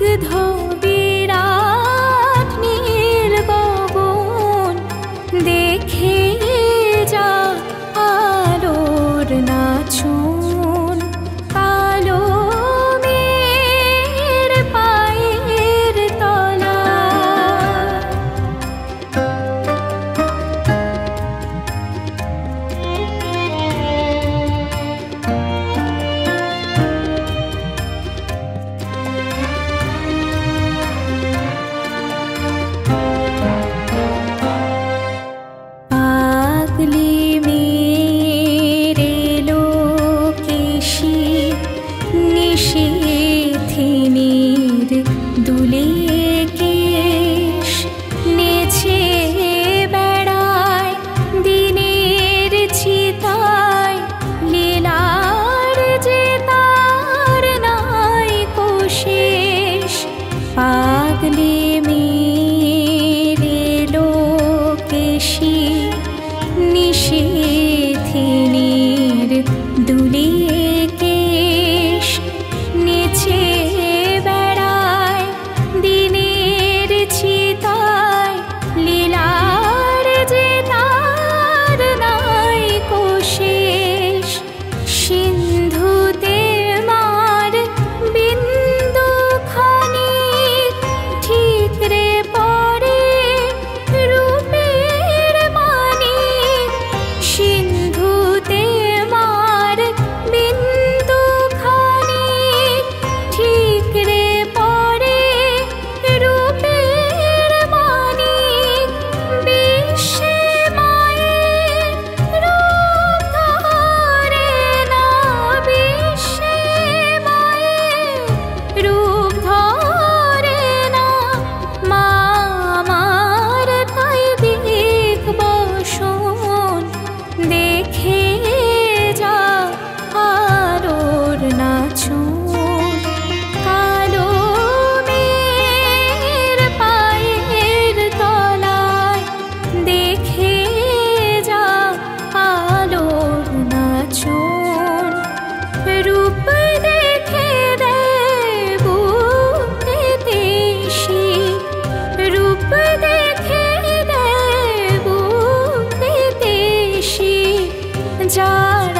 বিরাট নীল গগন, দেখে যা আলোর নাচন। কালো মেঘের পায়ের তলায় পাগলি মেরে লোকেশি নিশীথিনীর দুলে কেশ নেছে বেড়ায় দিনের চিতায়। লীলার যে তার নাই কোশেষ, পাগলি মেরে লোকেশি নিশীথিনীর দুলে কেশ নেছে বেড়ায় দিনের চিতায়। লীলার যে তার নাই কোশেষ, সিন্ধুতে মার বিন্দু খানিক ঠিকরে পড়ে রূপের মানিক। সিন্ধুতে মার বিন্দু খানিক ঠিকরে পড়ে রূপের মানিক। বিশ্বে মায়ের রূপ ধরে না, বিশ্বে মায়ের রূপ ধরে না। মা আমার তাই দেখব শোন, দেখে যা আলোর নাচন। কালো মেঘের পায়ের তলায় দেখে যা আলোর নাচন। রূপ দেখে দেব দেশি, রূপ দেখে দেব দেশি। যার